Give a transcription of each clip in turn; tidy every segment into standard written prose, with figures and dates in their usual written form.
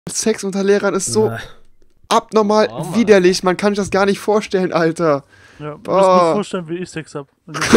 Sex unter Lehrern ist so abnormal widerlich. Man kann sich das gar nicht vorstellen, Alter. Ja, du musst mir vorstellen, wie ich Sex hab.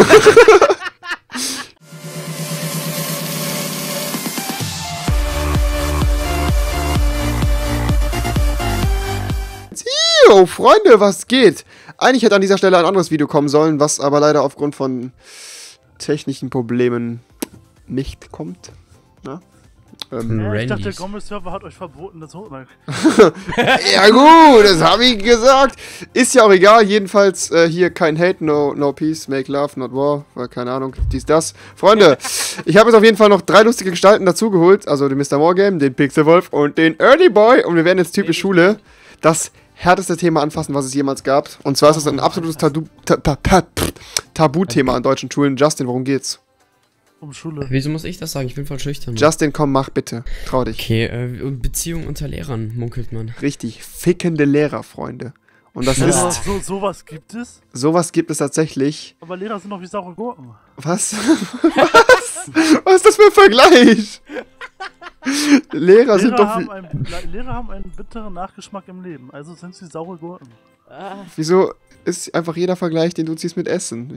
Yo, Freunde, was geht? Eigentlich hätte an dieser Stelle ein anderes Video kommen sollen, was aber leider aufgrund von technischen Problemen nicht kommt. Na? Ich dachte, der Gommel-Server hat euch verboten, das hochzunehmen. Ja gut, das habe ich gesagt. Ist ja auch egal, jedenfalls hier kein Hate, no peace, make love, not war, weil keine Ahnung, dies, das. Freunde, ich habe jetzt auf jeden Fall noch 3 lustige Gestalten dazugeholt, also den Mr. Wargame, den Pixelwolf und den Early Boy und wir werden jetzt typisch Schule das härteste Thema anfassen, was es jemals gab. Und zwar ist das ein absolutes Tabuthema an deutschen Schulen. Justin, worum geht's? Um Schule. Wieso muss ich das sagen? Ich bin voll schüchtern. Justin, komm, mach bitte. Trau dich. Okay, Beziehung unter Lehrern, munkelt man. Richtig, fickende Lehrer, Freunde. Und das ist... Sowas gibt es? Sowas gibt es tatsächlich. Aber Lehrer sind doch wie saure Gurken. Was? Was? Was ist das für ein Vergleich? Lehrer sind doch... Lehrer haben einen bitteren Nachgeschmack im Leben, also sind sie saure Gurken. Wieso ist einfach jeder Vergleich, den du ziehst, mit Essen?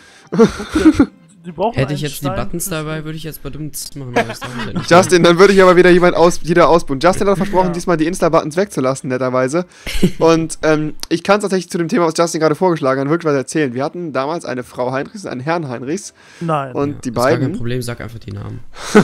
Hätte ich jetzt die Buttons dabei, würde ich jetzt Badumts machen. Justin, dann würde ich aber wieder jeder ausbuchen. Justin hat versprochen, diesmal die Insta-Buttons wegzulassen, netterweise. Und ich kann es tatsächlich zu dem Thema, was Justin gerade vorgeschlagen hat, wirklich was erzählen. Wir hatten damals eine Frau Heinrichs und einen Herrn Heinrichs. Nein. Und die das beiden... ist gar kein Problem, sag einfach die Namen.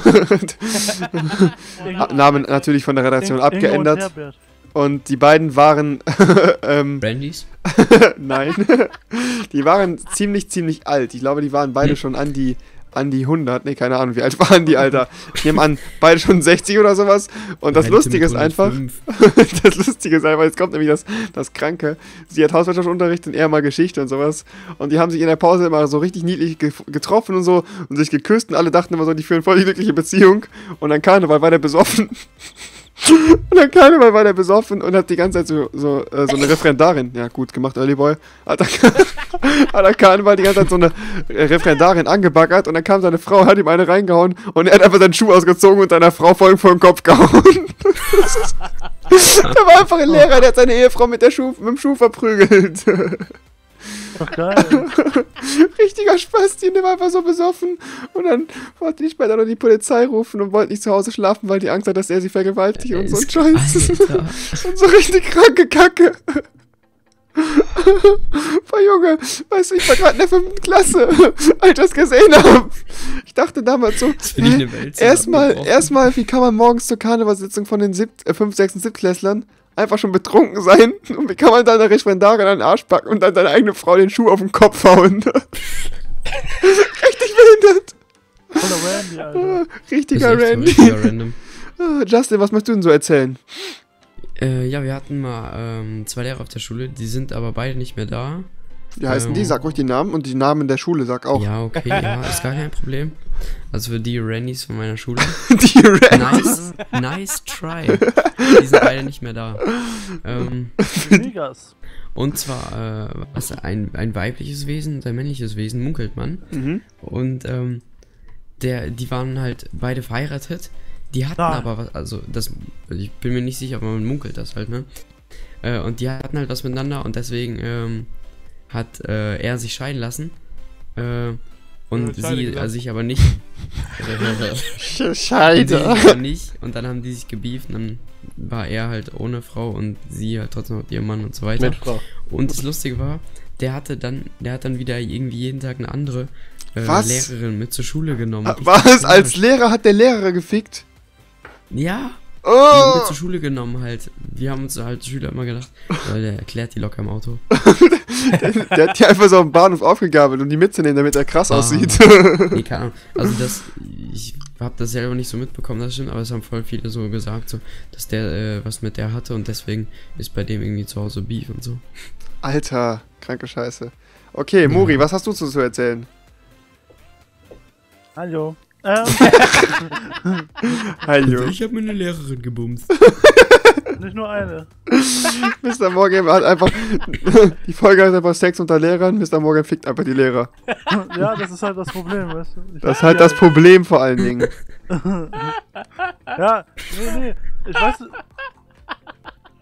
Namen natürlich von der Redaktion abgeändert. Und die beiden waren... Brandys? Nein. Die waren ziemlich alt. Ich glaube, die waren beide schon an die 100. Ne, keine Ahnung, wie alt waren die, Alter. Ich nehme an, beide schon 60 oder sowas. Und das Lustige ist einfach... Das Lustige ist einfach, jetzt kommt nämlich das Kranke. Sie hat Hauswirtschaftsunterricht und er mal Geschichte und sowas. Und die haben sich in der Pause immer so richtig niedlich getroffen und so und sich geküsst. Und alle dachten immer so, die führen voll die glückliche Beziehung. Und dann Karneval war der besoffen. Und dann Karneval war der besoffen und hat die ganze Zeit so eine Referendarin, ja gut gemacht, Early Boy, hat der Karneval die ganze Zeit so eine Referendarin angebaggert und dann kam seine Frau, hat ihm eine reingehauen und er hat einfach seinen Schuh ausgezogen und seiner Frau voll vor den Kopf gehauen. Da war einfach ein Lehrer, der hat seine Ehefrau mit dem Schuh verprügelt. Doch geil. Richtiger Spasti, der war einfach so besoffen. Und dann wollte die später noch die Polizei rufen und wollte nicht zu Hause schlafen, weil die Angst hat, dass er sie vergewaltigt und so ein Scheiß. Und so richtig kranke Kacke. Boah, Junge, weißt du, ich war gerade in der 5. Klasse, als ich das gesehen habe. Ich dachte damals so, erstmal, wie kann man morgens zur Karnevalssitzung von den 5., 6., 7. Klässlern einfach schon betrunken sein und wie kann man dann eine Referendarin an den Arsch packen und dann seine eigene Frau den Schuh auf den Kopf hauen? Richtig behindert. Voller Randy, Alter. Richtiger Randy. Random. Justin, was möchtest du denn so erzählen? Ja, wir hatten mal 2 Lehrer auf der Schule, die sind aber beide nicht mehr da. Wie heißen die? Sag ruhig die Namen und die Namen der Schule, sag auch. Ja, okay, ja, ist gar kein Problem. Also für die Randys von meiner Schule. Die Randys? Nice try. Die sind beide nicht mehr da. Und zwar was ein weibliches Wesen und ein männliches Wesen, munkelt man. Mhm. Und die waren halt beide verheiratet. Die hatten aber was, also das, ich bin mir nicht sicher, aber man munkelt das halt, ne? Und die hatten halt was miteinander und deswegen hat er sich scheiden lassen. Und sie sich aber nicht. Scheide. Nicht. Und dann haben die sich gebieft und dann war er halt ohne Frau und sie halt trotzdem mit ihrem Mann und so weiter. Mit Frau. Und das Lustige war, der hat dann wieder irgendwie jeden Tag eine andere Lehrerin mit zur Schule genommen. Was? Als Lehrer hat der Lehrer gefickt? Ja. Oh. Mit zur Schule genommen halt. Wir haben uns halt Schüler immer gedacht, der erklärt die locker im Auto. Der hat die einfach so am Bahnhof aufgegabelt, um die mitzunehmen, damit er krass aussieht. Nee, keine Ahnung. Also ich hab das selber nicht so mitbekommen, das stimmt, aber es haben voll viele so gesagt, so, dass der was mit der hatte und deswegen ist bei dem irgendwie zu Hause Beef und so. Alter, kranke Scheiße. Okay, Muri, was hast du zu erzählen? Hallo. Hallo. Ich hab mir eine Lehrerin gebumst. Nicht nur eine. Mr. Morgan hat einfach... Die Folge heißt einfach Sex unter Lehrern. Mr. Morgan fickt einfach die Lehrer. Ja, das ist halt das Problem, weißt du. Das ist halt das Problem vor allen Dingen. Ja, nee. Ich weiß...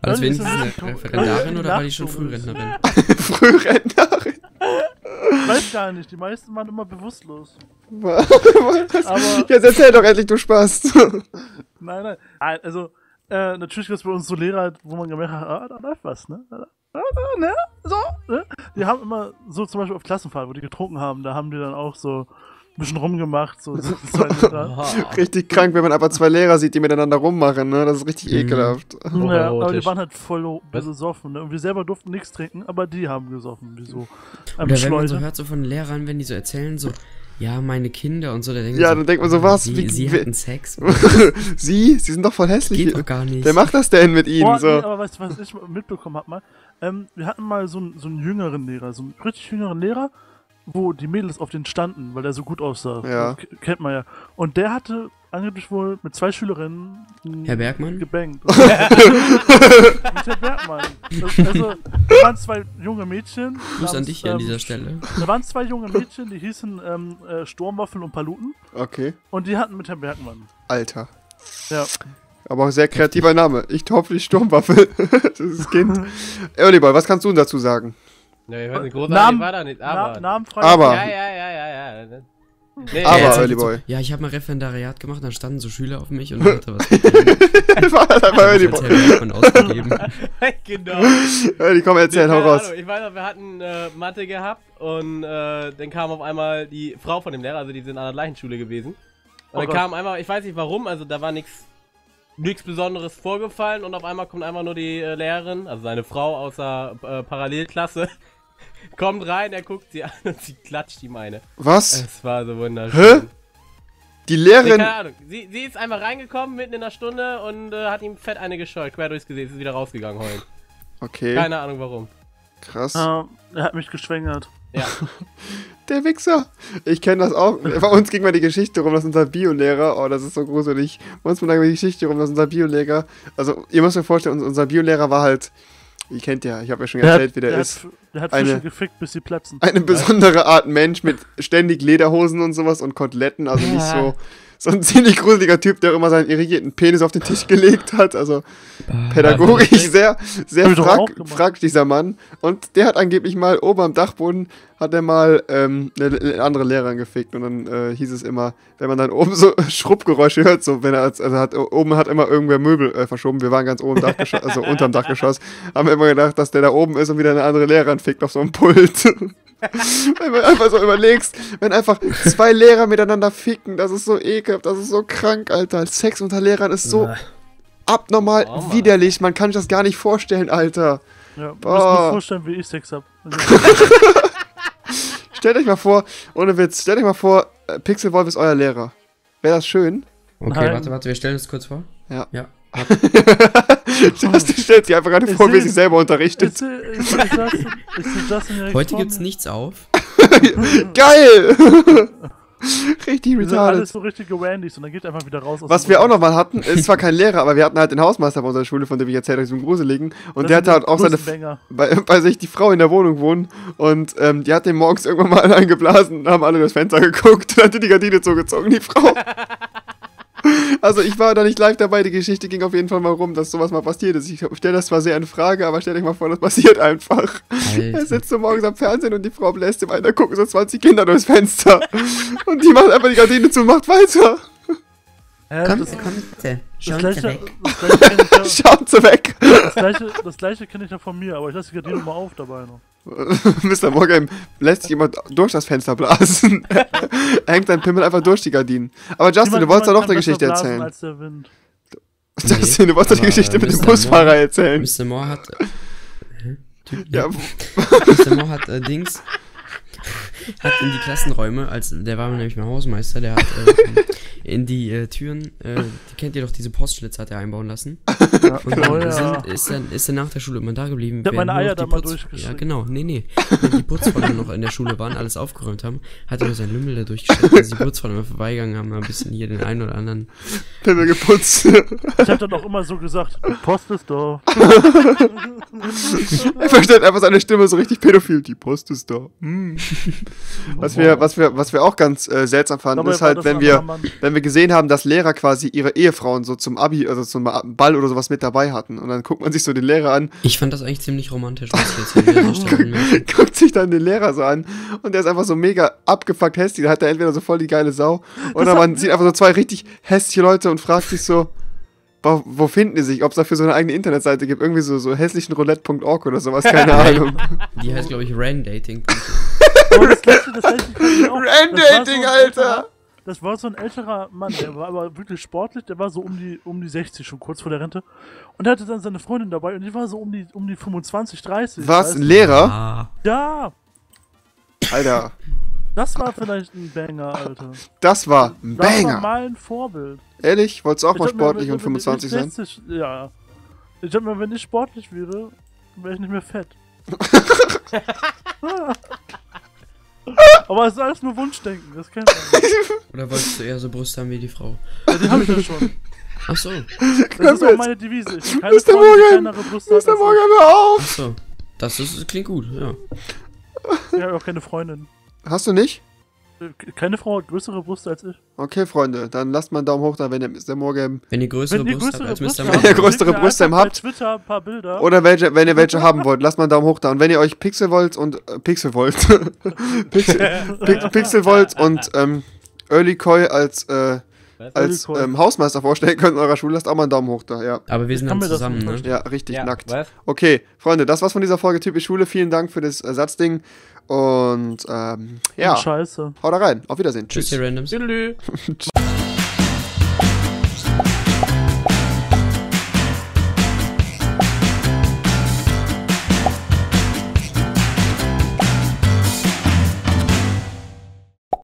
War das Ja, die ist wenigstens ja eine nicht- Referendarin oder war die schon Nachschule ist. Frührentnerin? Frührentnerin. Ich weiß gar nicht, die meisten waren immer bewusstlos. Was? Aber- Jetzt erzähl doch endlich, du Spaß. Nein. Also, natürlich gibt es bei uns so Lehrer, wo man gemerkt hat, da läuft was, ne? Ne? So, ne? Die haben immer so zum Beispiel auf Klassenfahrt, wo die getrunken haben, da haben die dann auch so ein bisschen rumgemacht, so 2 Liter. Richtig krank, wenn man aber 2 Lehrer sieht, die miteinander rummachen, ne? Das ist richtig ekelhaft. Ja, aber die erotisch. waren halt voll besoffen, ne? Und wir selber durften nichts trinken, aber die haben gesoffen, wieso? Oder wenn man so hört, so von Lehrern, wenn die so erzählen, so, ja, meine Kinder und so, da denkt man Ja, so, dann denkt man so, was? Sie hatten Sex. Sie sind doch voll hässlich. Geht doch gar nicht. Wer macht das denn mit ihnen? Boah, So? nee, aber weißt du, was ich mitbekommen hab mal? Wir hatten mal so einen jüngeren Lehrer, so einen richtig jüngeren Lehrer, wo die Mädels auf den standen, weil der so gut aussah. Ja. Kennt man ja. Und der hatte angeblich wohl mit 2 Schülerinnen Herr Bergmann? gebankt. Mit Herr Bergmann. Also, da waren 2 junge Mädchen. Gruß an namens, dich hier an dieser Stelle. Da waren 2 junge Mädchen, die hießen Sturmwaffel und Paluten. Okay. Und die hatten mit Herrn Bergmann. Alter. Ja. Aber auch sehr kreativer Name. Ich hoffe, die Sturmwaffe. Das ist das Kind. Earlyboy, was kannst du denn dazu sagen? Ja, ich weiß nicht, großartig war da nicht, aber. Namenfrei. Aber. Ja. Nee, Aber, erzählt Earlyboy. so, ja, ich habe mal Referendariat gemacht, dann standen so Schüler auf mich und hatte was gegeben. War das einfach Als Earlyboy. Herr Bergmann ausgegeben. genau. Early, komm, erzähl, hau Keine raus. Ahnung, ich weiß noch, wir hatten Mathe gehabt und dann kam auf einmal die Frau von dem Lehrer, also die sind an der gleichen Schule gewesen. Und Oh dann Gott. kam einmal, ich weiß nicht warum, also da war nichts Besonderes vorgefallen und auf einmal kommt einfach nur die Lehrerin, also seine Frau aus der Parallelklasse, kommt rein, er guckt sie an und sie klatscht ihm eine. Was? Es war so wunderschön. Hä? Die Nee, Lehrerin. keine Ahnung. Sie ist einmal reingekommen, mitten in der Stunde und hat ihm fett eine gescheut, quer durchs Gesicht, ist wieder rausgegangen heulen. Okay, Keine Ahnung warum. krass. Er hat mich geschwängert. Ja. Der Wichser. Ich kenne das auch. Bei uns ging mal die Geschichte rum, dass unser Biolehrer, oh, das ist so gruselig. Bei uns ging mal die Geschichte rum, dass unser Biolehrer, also ihr müsst euch vorstellen, unser Biolehrer war halt, ihr kennt ja, ich habe ja schon erzählt, wie der ist. Der hat Eine- Fische gefickt, bis sie platzen. Eine besondere Art Mensch mit ständig Lederhosen und sowas und Koteletten, also nicht so ein ziemlich gruseliger Typ, der immer seinen irrigierten Penis auf den Tisch gelegt hat, also pädagogisch sehr, sehr Hab ich doch auch gemacht. fragt dieser Mann. Und der hat angeblich mal oben am Dachboden, hat er mal eine andere Lehrerin gefickt und dann hieß es immer, wenn man dann oben so Schrubbgeräusche hört, so wenn er, oben hat immer irgendwer Möbel verschoben, wir waren ganz oben im Dachgeschoss, also unterm Dachgeschoss, haben wir immer gedacht, dass der da oben ist und wieder eine andere Lehrerin fickt auf so einem Pult. Wenn du einfach so überlegst, wenn einfach 2 Lehrer miteinander ficken, das ist so ekelhaft, das ist so krank, Alter. Sex unter Lehrern ist so abnormal Oh, Mann. widerlich, man kann sich das gar nicht vorstellen, Alter. Ja, du Boah. musst dir vorstellen, wie ich Sex hab. Stellt euch mal vor, ohne Witz, stellt euch mal vor, Pixelwolf ist euer Lehrer. Wäre das schön? Okay, Nein. warte, wir stellen uns kurz vor. Ja. Ja. Du stellst dich einfach gerade vor, wie sie selber unterrichtet. Ist Justin direkt Heute vor gibt's mir? nichts auf. Geil! Richtig Wir sind alles retarded. so richtige Wandys und dann geht einfach wieder raus aus Was dem wir auch Raum. noch mal hatten, ist zwar kein Lehrer, aber wir hatten halt den Hausmeister bei unserer Schule, von dem ich erzählt habe, so einen gruseligen. Und Das der sind hatte halt die auch seine, Größenbanger. bei sich die Frau in der Wohnung wohnen und die hat den morgens irgendwann mal eingeblasen und haben alle durchs Fenster geguckt und hatte die Gardine zugezogen, die Frau. Also ich war da nicht live dabei, die Geschichte ging auf jeden Fall mal rum, dass sowas mal passiert ist. Ich stelle das zwar sehr in Frage, aber stellt euch mal vor, das passiert einfach. Er Alter. sitzt so morgens am Fernsehen und die Frau bläst ihm ein, da gucken so 20 Kinder durchs Fenster. Und die macht einfach die Gardine zu und macht weiter. Kommt, bitte. Schauen Sie weg. Schaut sie weg. Das gleiche kenne ich ja von mir, aber ich lasse die Gardine mal auf dabei noch. Mr. Morgan lässt sich jemand durch das Fenster blasen. Er hängt seinen Pimmel einfach durch die Gardinen. Aber Justin, du wolltest doch noch kann eine besser Geschichte blasen erzählen. als der Wind. Justin, du wolltest doch die aber, Geschichte mit dem Mr. Busfahrer Moore- erzählen. Mr. Moore hat. Ja, Mr. Moore hat hat in die Klassenräume, der war nämlich mein Hausmeister, der hat in die Türen, die kennt ihr doch, diese Postschlitze hat er einbauen lassen. Ja, Und dann oh ja. ist er nach der Schule immer da geblieben. Ich hab meine während nur Eier noch da die mal Putz- durchgeschickt. Ja, genau, nee. Wenn die Putzfrauen noch in der Schule waren, alles aufgeräumt haben, hat er nur sein Lümmel da durchgesteckt. Also die Putzfrauen immer vorbeigegangen haben, ein bisschen hier den einen oder anderen. Pimmel geputzt. Ich hab dann auch immer so gesagt, Post ist da. Er verstellt einfach seine Stimme so richtig pädophil. Die Post ist da. Was wir auch ganz seltsam fanden, Dabei ist war halt, das wenn ein wir, anderer Mann. wenn wir gesehen haben, dass Lehrer quasi ihre Ehefrauen so zum Abi, also zum Ball oder sowas mit dabei hatten. Und dann guckt man sich so den Lehrer an, Ich fand das eigentlich ziemlich romantisch, was wir jetzt hier an dieser Stelle merken. guckt sich dann den Lehrer so an und der ist einfach so mega abgefuckt hässlich. Da hat er entweder so voll die geile Sau oder man sieht einfach so zwei richtig hässliche Leute und fragt sich so, wo finden die sich? Ob es dafür so eine eigene Internetseite gibt? Irgendwie so hässlichenroulette.org oder sowas, keine Ahnung. Die heißt, glaube ich, Randating. Oh, das gleiche kann ich auch. Randating, Alter! Das war so ein älterer Mann, der war aber wirklich sportlich, der war so um die 60, schon kurz vor der Rente. Und er hatte dann seine Freundin dabei und die war so um die 25, 30. Was? weißt Ein du? Lehrer? Ah, Ja, Alter, das war vielleicht ein Banger, Alter. das war ein Das war Banger. mal ein Vorbild. Ehrlich? Wolltest du auch mal Ich hab mir, sportlich wenn- und wenn ich 25 sein? 60, ja. Ich hab mir, wenn ich sportlich wäre ich nicht mehr fett. Aber es ist alles nur Wunschdenken, das kennt man. oder wolltest du eher so Brüste haben wie die Frau? Ja, die habe ich ja schon. Ach so, Das ist auch meine Devise. Ich habe keine Mr. Freundin, die Morgan! kleinere Brüste hat Mr. als Morgan, hör auf! ach so. Das klingt gut, ja. ich. Ich habe auch keine Freundin. Hast du nicht? Keine Frau hat größere Brüste als ich. Okay, Freunde, dann lasst mal einen Daumen hoch da, wenn ihr Mr. Morgan Wenn ihr größere Wenn ihr Brüste größere habt als Brüste Mr. habt, Wenn ihr Morgan. größere schickt mir Brüste einfach habt. bei Twitter ein paar Bilder. oder wenn ihr welche haben wollt, lasst mal einen Daumen hoch da. Und wenn ihr euch Pixel wollt und Pixel wollt Pixel wollt und Early Koi als Hausmeister vorstellen könnt in eurer Schule, lasst auch mal einen Daumen hoch da, ja. Aber wir sind kann dann mir das zusammen, nicht ne? vorstellen. Ja, richtig Ja, nackt. was? Okay, Freunde, das war's von dieser Folge Typisch Schule. Vielen Dank für das Ersatzding. Und ja, Scheiße. haut da rein. Auf Wiedersehen. Tschüss, Tschüss. ihr Randoms. Tschüss.